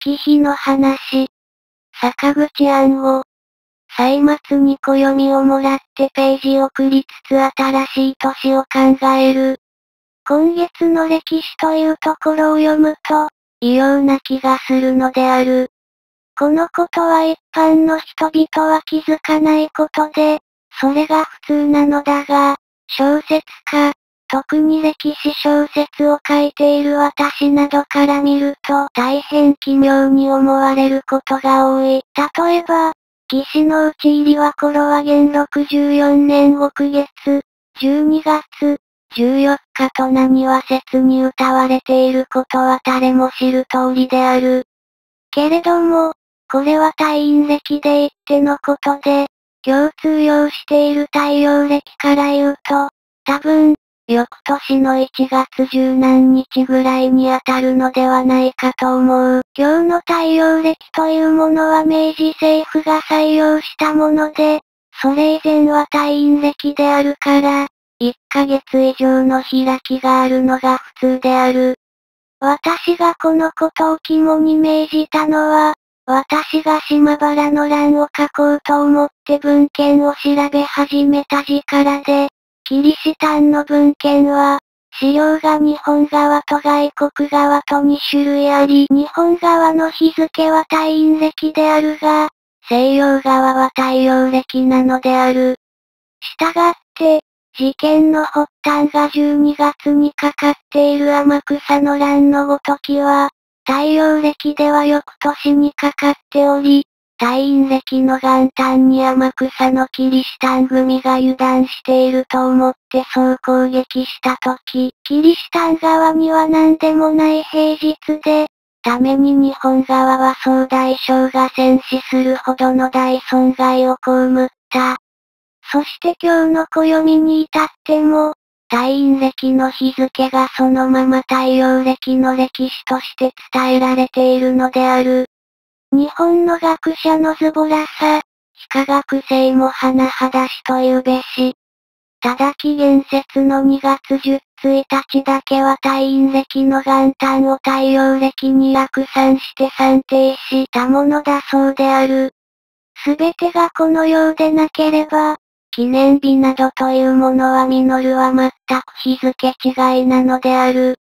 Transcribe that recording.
月日の話。坂口安吾。歳末に暦をもらってページを繰りつつ新しい年を考える。今月の歴史というところを読むと、異様な気がするのである。このことは一般の人々は気づかないことで、それが普通なのだが、小説家、特に歴史小説を書いている私などから見ると大変奇妙に思われることが多い。例えば、魏志の討ち入りは頃は元64年翌月、12月、14日と何は説に歌われていることは誰も知る通りである。けれども、これは太陰暦で言ってのことで、共通用している太陽暦から言うと、多分、翌年の1月十何日ぐらいに当たるのではないかと思う。今日の太陽暦というものは明治政府が採用したもので、それ以前は太陰暦であるから、1ヶ月以上の開きがあるのが普通である。私がこのことを肝に銘じたのは、私が島原の乱を書こうと思って文献を調べ始めた時からで、キリシタンの文献は、資料が日本側と外国側と2種類あり、日本側の日付は太陰暦であるが、西洋側は太陽暦なのである。したがって、事件の発端が12月にかかっている天草の乱のごときは、太陽暦では翌年にかかっており、太陰暦の元旦に天草のキリシタン組が油断していると思ってそう攻撃したとき、キリシタン側には何でもない平日で、ために日本側は総大将が戦死するほどの大損害を被った。そして今日の暦に至っても、太陰暦の日付がそのまま太陽暦の歴史として伝えられているのである。日本の学者のズボラさ、非科学性も甚だしというべし。ただ紀元節の2月1日だけは太陰暦の元旦を太陽暦に逆算して算定したものだそうである。すべてがこのようでなければ、記念日などというものは実るは全く日付違いなのである。